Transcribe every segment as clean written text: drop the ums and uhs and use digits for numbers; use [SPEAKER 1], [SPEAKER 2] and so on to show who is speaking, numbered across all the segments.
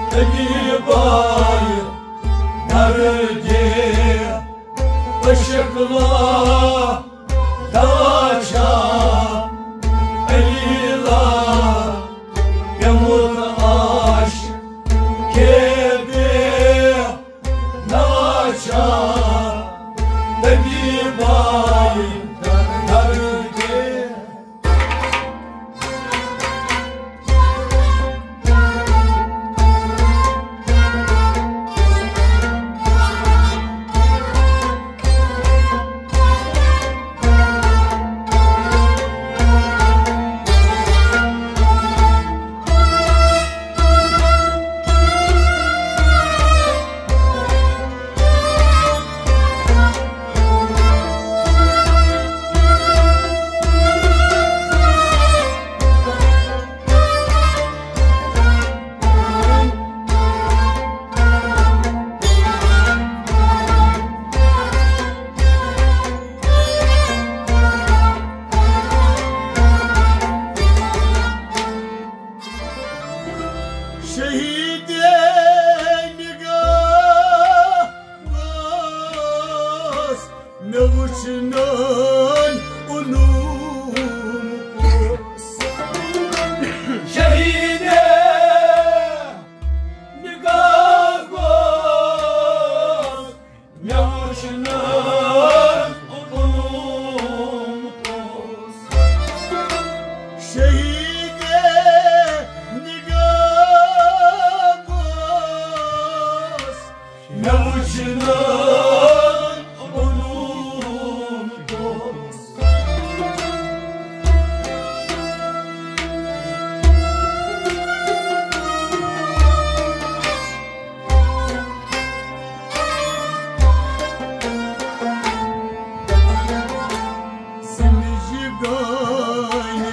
[SPEAKER 1] Egibayı nerede ışıkla daça elila yamur aşk gibi daça Egibayı nerede Şehide nigahımız mevuçunun unumuz Şehide nigahımız mevuçunun unumuz Şehide Yavuçlar unutmaz Simici gani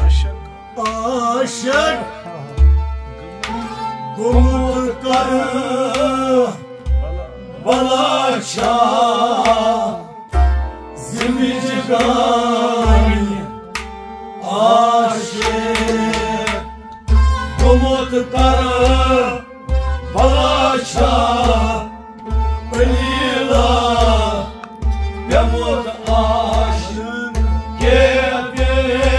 [SPEAKER 1] aşık Gomutkarı Balaça Zimici gani aşık Gomutkarı Balaça Elila Yamut aşık Gibi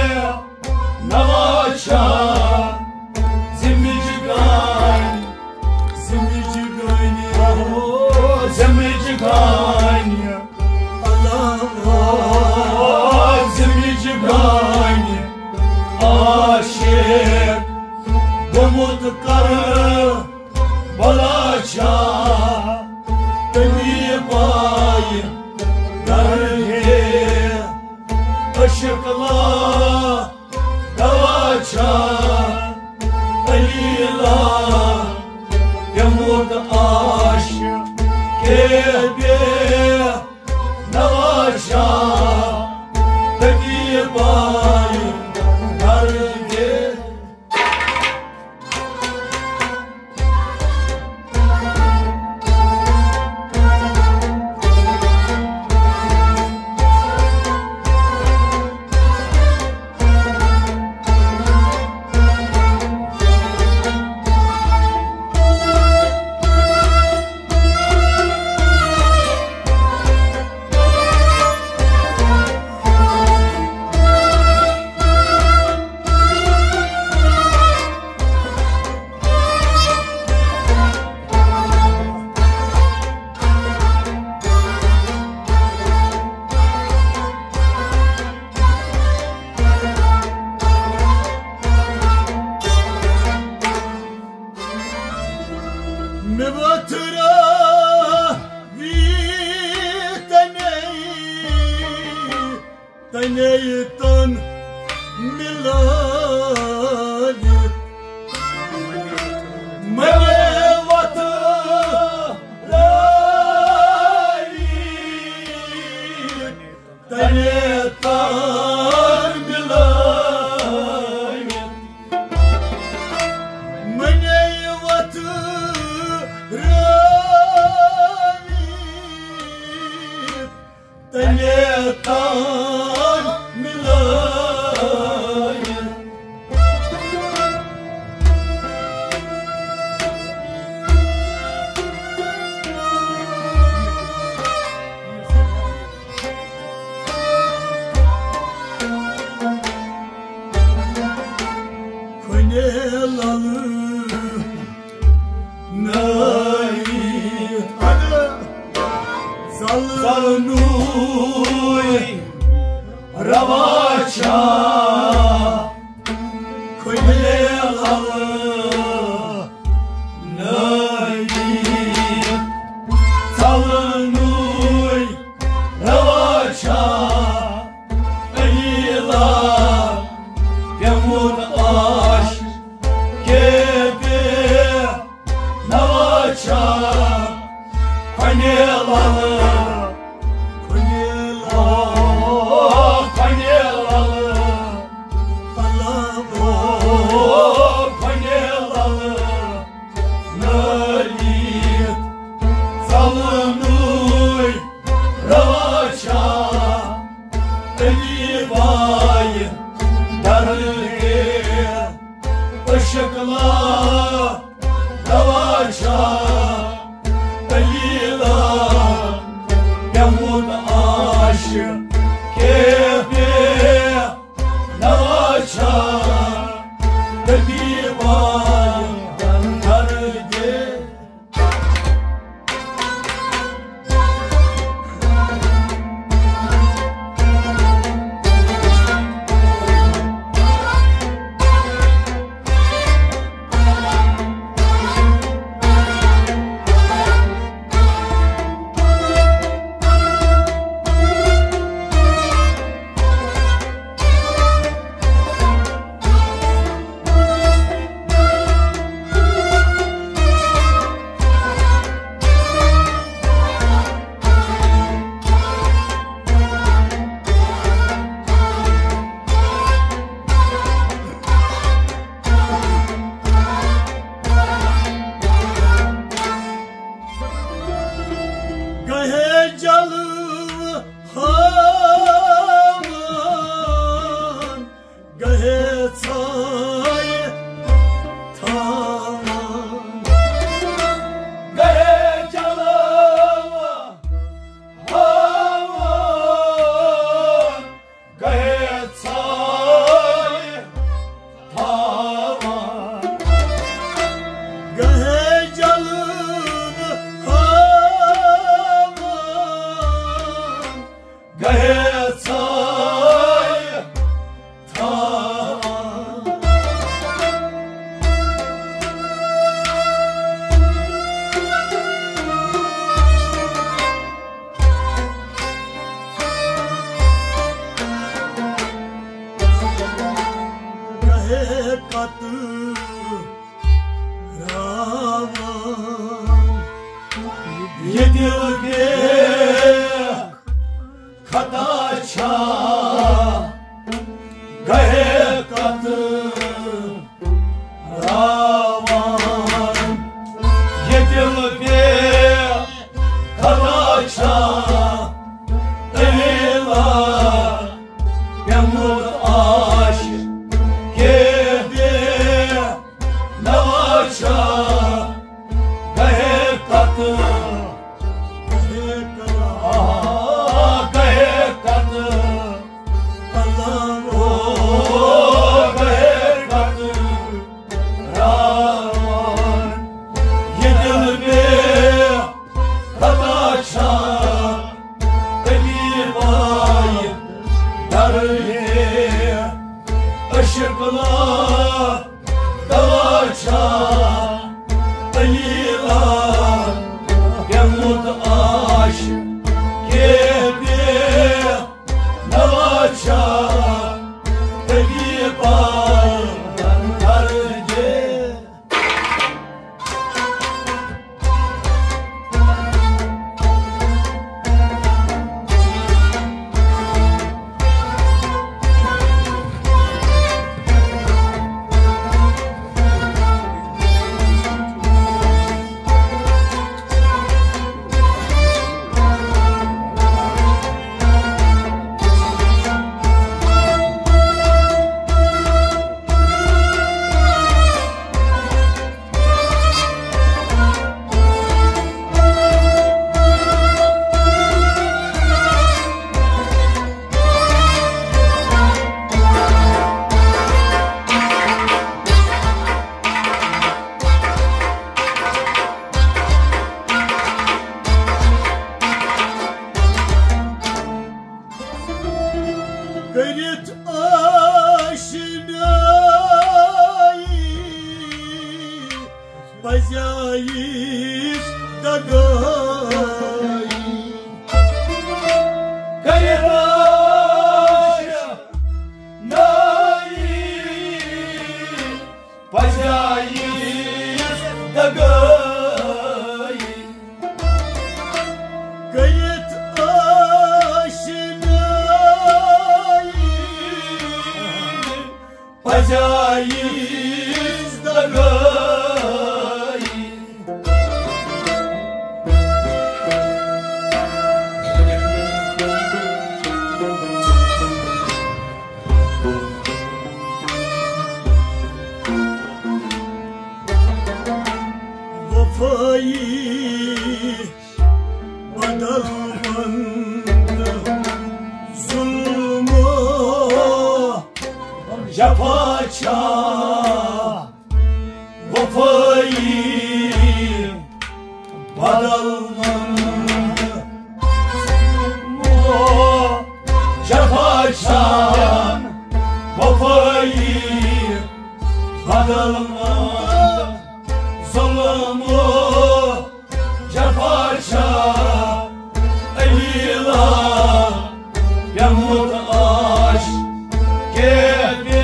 [SPEAKER 1] Navaça Zimici gani Zimici gani Zimici gani Allah Zimici gani aşık Gomutkarı Balaça Egibayı nerede ışıkla daça elila yamur aşk gibi navaşa Egibayı nerede Mevatıra taneyi tan milayet Mevatıra taneyi tan milayet Tanetan milayet Zanuy Ravaça Kuylalı Nayim Zanuy Ravaça Eyla Gemur aş Gibi Navaça Kuylalı Zanuy Ravaça Elivay Dargı Işıkla Ravaça Elila Позяїсь догай, Каєтая наї, позяїсь догай, Каєт ашинаї, позяїсь догай. Vefayı badalmanda zulmü yapaça, vefayı badalmanda zulmü yapaça, vefayı badalmanda zulmü yapaça, elila yamut aş gibi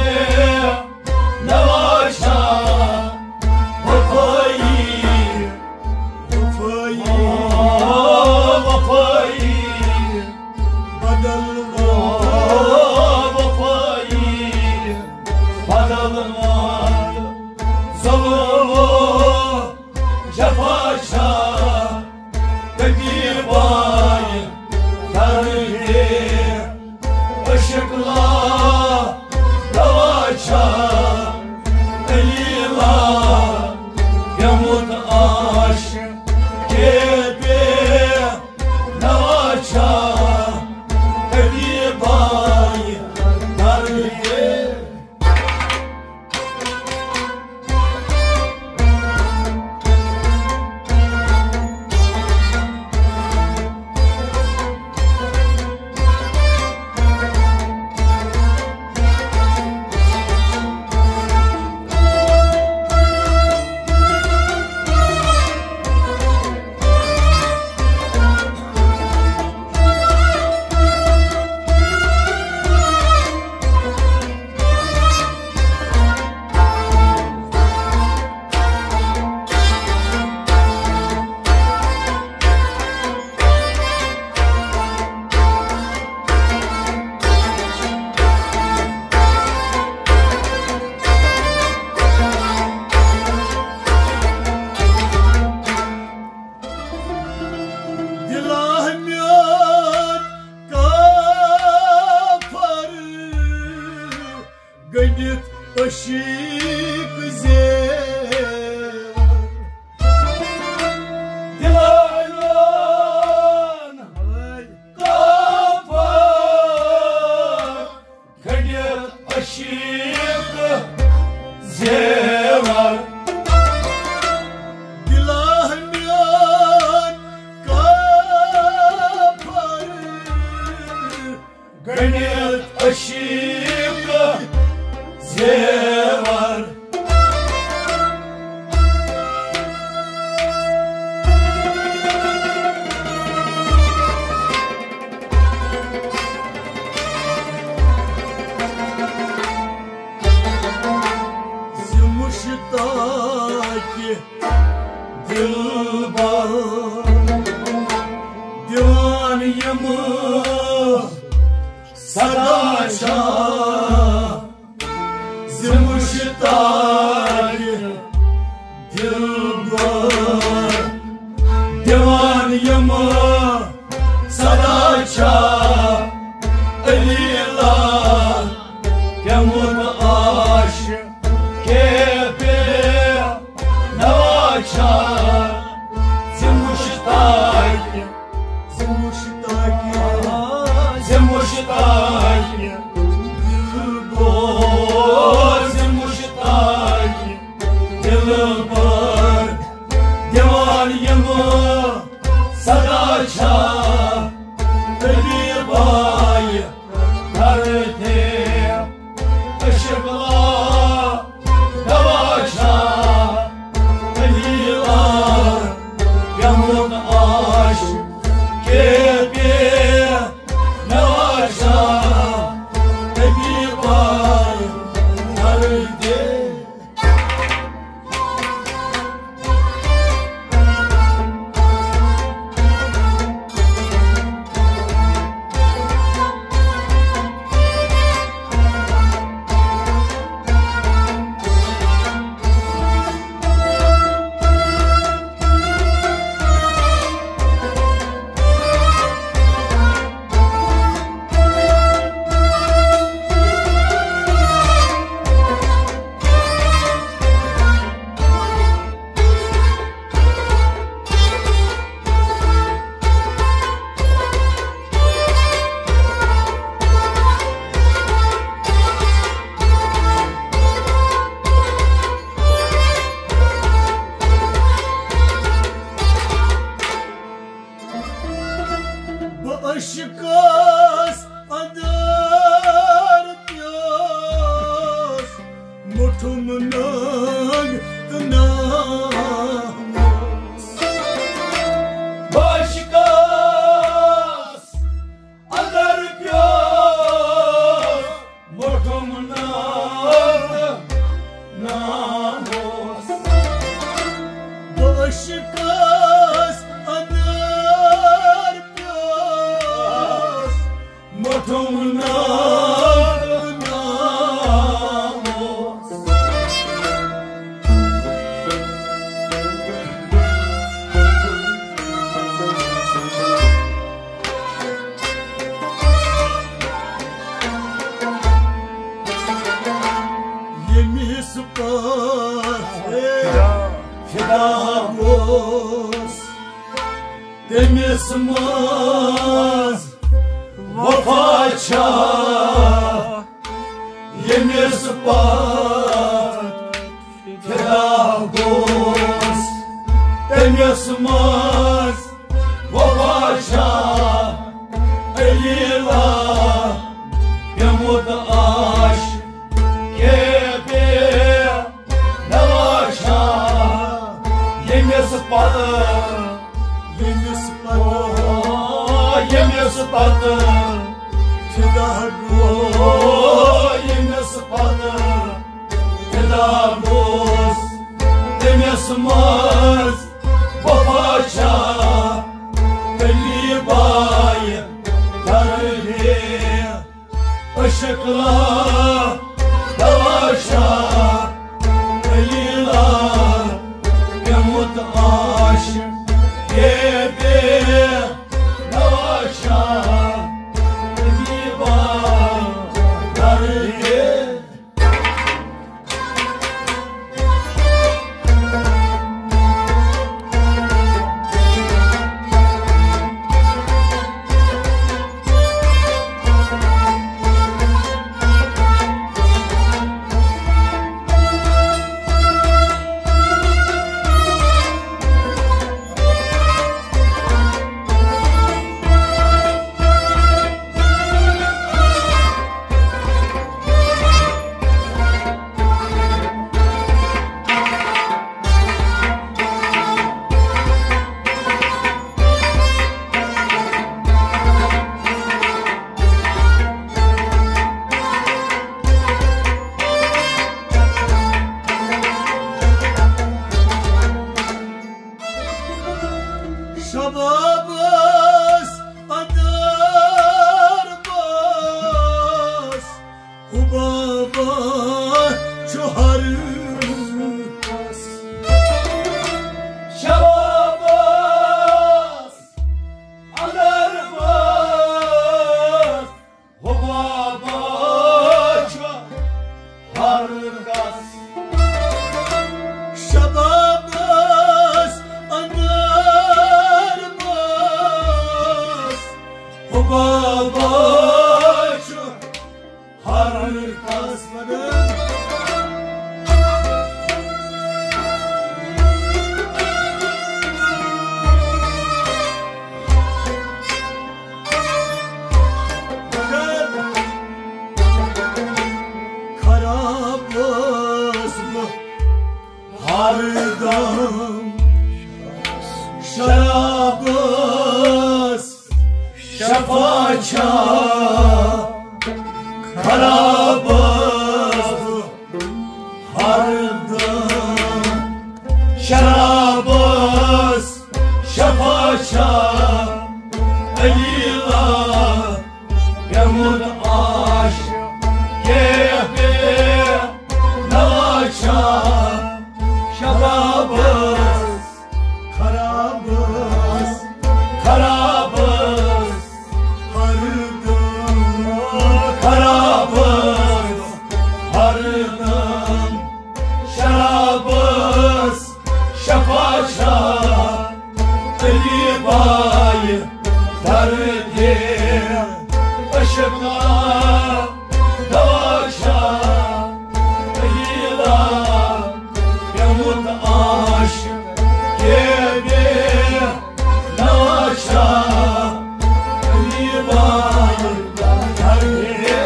[SPEAKER 1] navaşa, vefayı badalma, vefayı badalma, zulmü yapaça, bir bayır tarihte ışıkla ravaça, elila yamut aşk gibi navaça, bir bayır tarihte. Gönlük ışık zevar, dilayan kapar, gönlük ışık zevar, dilayan kapar, gönlük ışık zevar. Zimuştaki dilbar divaniyamı sadaşa, Zimuştaki dilbar divaniyamı sadaşa, elila yamut aşk gibi navaşa, Zimuştaki dilbar, Zimuştaki dilbar divaniyamı sadaşa, bir bayır tarihte ışıkla navaşa, Aşıkız anar göz Motomuna Demismaz vafaça Yemispat Kedagos Demismaz vafaça Elila Yamut aş Kebe Navaşa Yemispat Yemispadı Kedagos Yemispadı Kedagos Demismaz Babaça Belibay Darli Işıkla Davaşa Elila Yamut aş Gebe Şababız adarmaz Ubaba çoharmaz Şababız adarmaz Ubaba çoharmaz Şababız Babaçı harır kasmadım Karabız mı hardan Şarabız Şafaça Karabız Hardan Şarabız Şafaça Elila Yamud aş Gebe Navaşa Şarabız Karabız Karabız Karabız Hardan Şarabız Şafaça Elibay Dardi Işıkla Davaşa Elila Yamut aş Gebe Navaşa Elibay Dardi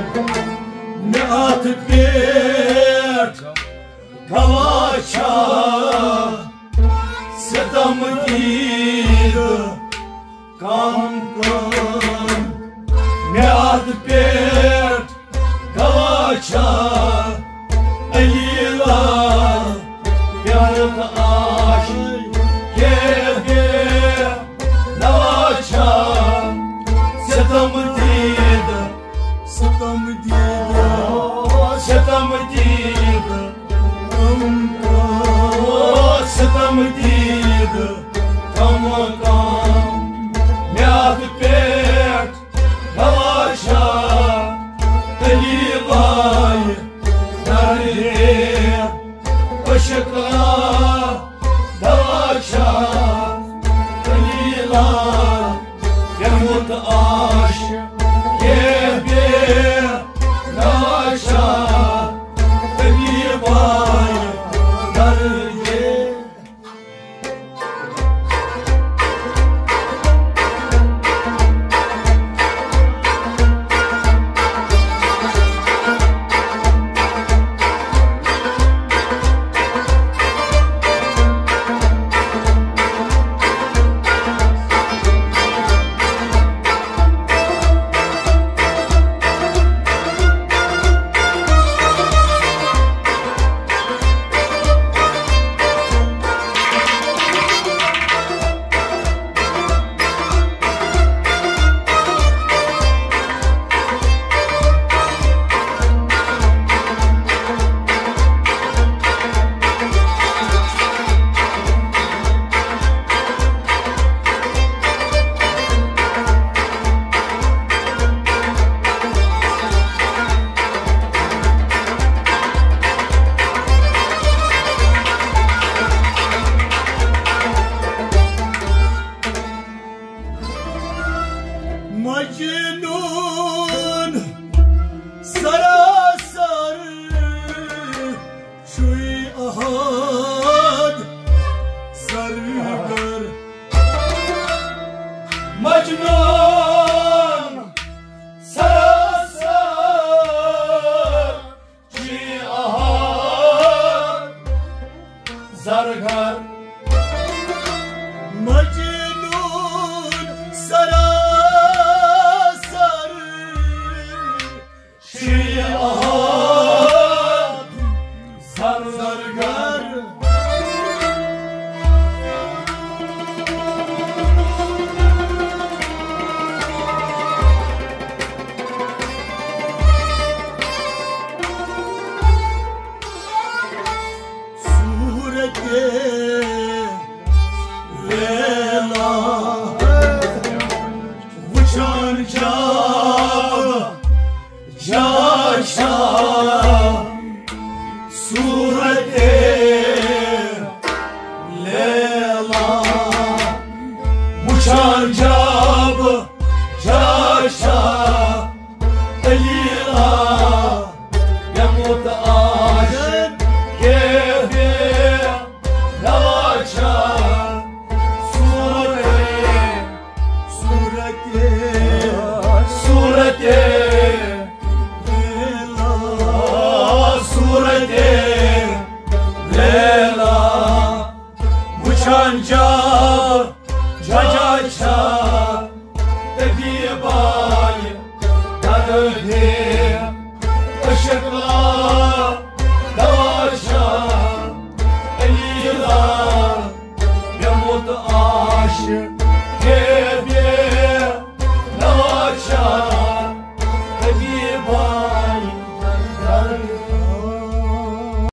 [SPEAKER 1] Me'at bir kavaça Sedam gid kan kan Me'at bir kavaça Elila Yamut aş Kevge Navaça Sedam gid Sedam gid Sedam gid Tamam Me'at bir kavaça Elilay Darih Işıkla Davaça Elilay Yamut aş Kevge Navaça Elilay Darih Mecnun sarasar Şuy ahad sargar Mecnun sarasar Şuy ahad zargar Mecnun sarasar Şiahad Sargar Surete Lela Uçan cab Yaşa surete Lela Uçan cab Yaşa Elila Yamut aşık Kevge Navaça Surete Lela Uçan cab Cacaça Tebibay Darih Işıkla Davaça Elila Yamut aşık